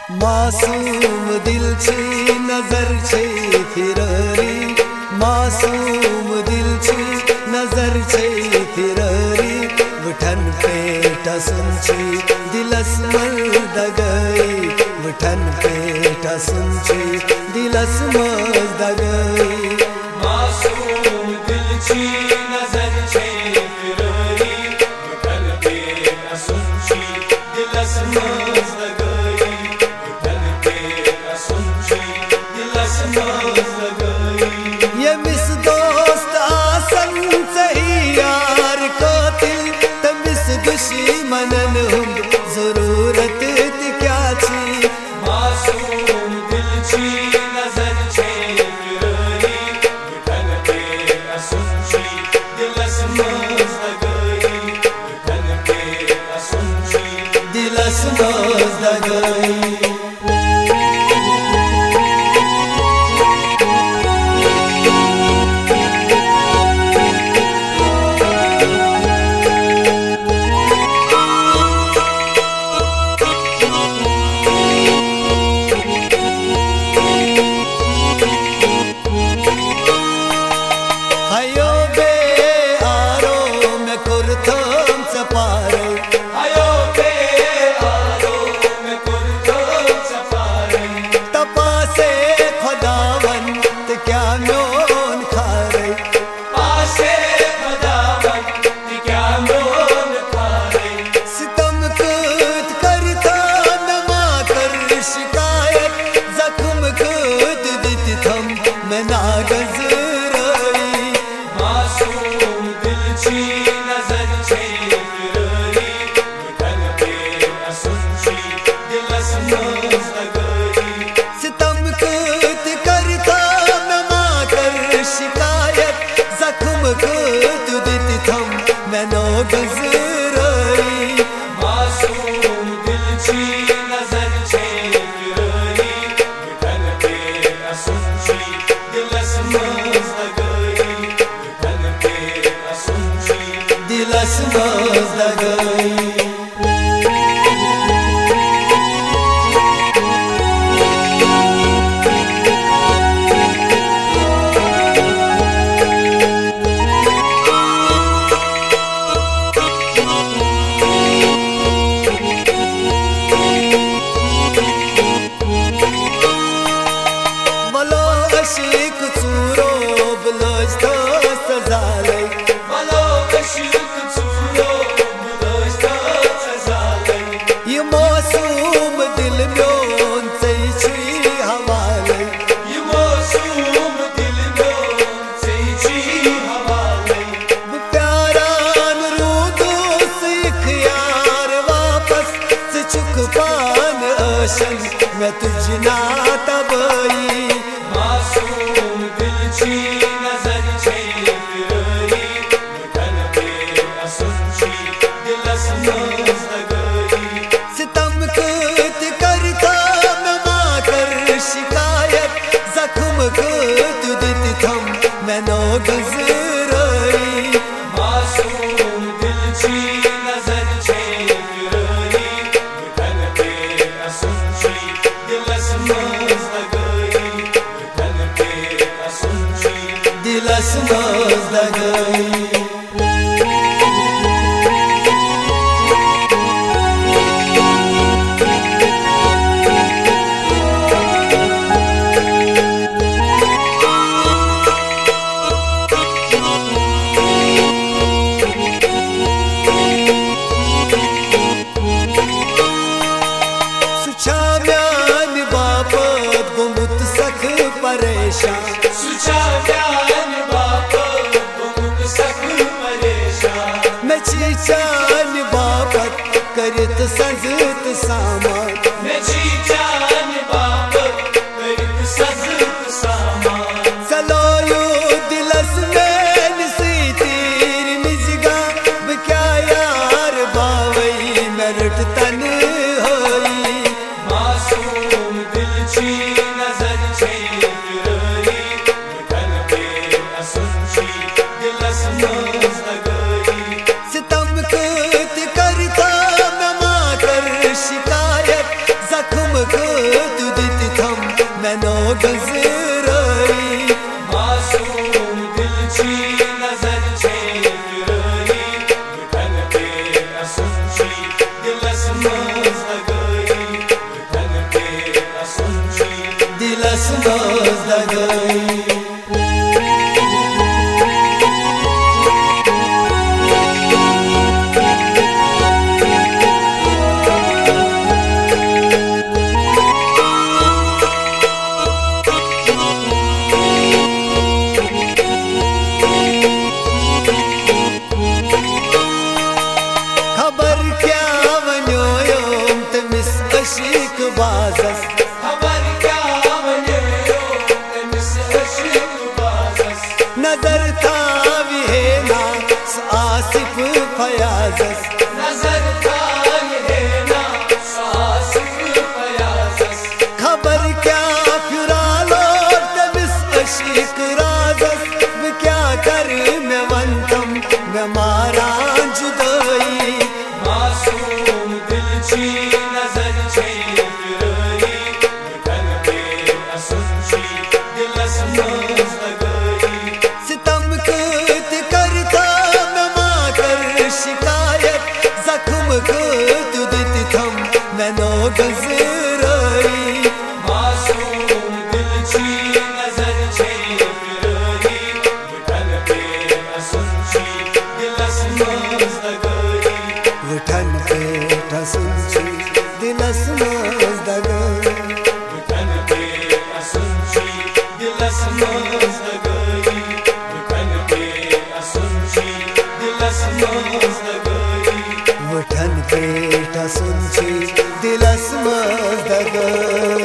मासूम दिल छी नजर छे फिररी, मासूम दिल छी नजर छे फिररी, उठन पेटा सुनची दिलस मर्द गई, उठन पेटा सुनची दिलस मर्द गई। मासूम दिल छी नजर छे फिररी, उठन पेटा सुनची दिलस मर्द गई, उठन पेटा सुनची दिलस मर्द गई। ये मिस दोस्त आसन सही यार कातिल, तमिस दुश्मनन हम जरूरत क्या छी। मासूम दिल छी नजर छे फिररी, उठन पेटा सुनची दिलस मर्द गई, उठन पेटा सुनची दिलस मर्द गई। मासूम दिल छी नजर छे फिररी, उठन पेटा सुनची दिलस मर्द गई। सितम कुत करता मैं माँ कर शिकायत, जख्म कुत देती थम मैं नो गजराई। मासूम दिल छी नजर छे फिररी, उठन पेटा सुनची दिलस मर्द गई, उठन पेटा सुनची दिलस मर्द गई। अशिक चूरो बलोच तो सजाले, मलो अशिक चूरो बलोच तो सजाले, ये मासूम दिल म्योन से छी हवाले, ये मासूम दिल म्योन से छी हवाले। प्यारान रूदो से ख्यार वापस से चुक पान अशन मैं तुझ ना तबई। मासूम दिल छी नजर छे फिररी, उठन पेटा सुनची दिलस मर्द गई। सितम कुत करता मैं माँ कर शिकायत, जख्म कुत देती थम मैं नो गजराई। मासूम दिल छी नजर छे फिररी, उठन पेटा सुनची दिलस मर्द गई, उठन पेटा सुनची दिलस मर्द गई। सुचाम्यान बापत गुमुत सख परेशान, सुचाम्यान बापत गुमुत सख परेशान, मैं चीचान बापत करत सजत सामान, मैं चीचान बापत करत सजत सामान। चलोयो दिलस में सी तीर निजगा क्या यार बावई मेरठ तन होई। मासूम दिल छी नजर छे फिररी, उठन पेटा सुनची दिलस मर्द गई। सितम कुत करता मैं माँ कर शिकायत, जख्म तू दित थम मैनो गजराई मासूम दिल ची नजर छे फिराई वतन पे असुंची दिलस मज लगई वतन पे असुंची दिलस मज लगई अशीक बाज़स खबर क्या वनेयो तमिस अशीक बाज़स नजर थावी है ना आसिफ फयाज़स नजर थावी है ना आसिफ फयाज़स खबर क्या फिरालो तमिस अशीक राज़स क्या कर मैं वंतम मैं मारा जुदाई मासूम दिल ची नजर छे फिराई वतन पे असुंची दिलस मज लगई सितम कुत करता मैं माकर शिकायत जख्म कुत दित थम मैनो गजराई मासूम दिल ची नजर छे फिराई वतन पे असुंची दिलस मज लगई वतन पे असुंची दिलस मज लगई वतन पे असुंची दिलस मज लगई वतन पे असुंची दिलस मज लगई वतन पे असुंची दिलस मज लगई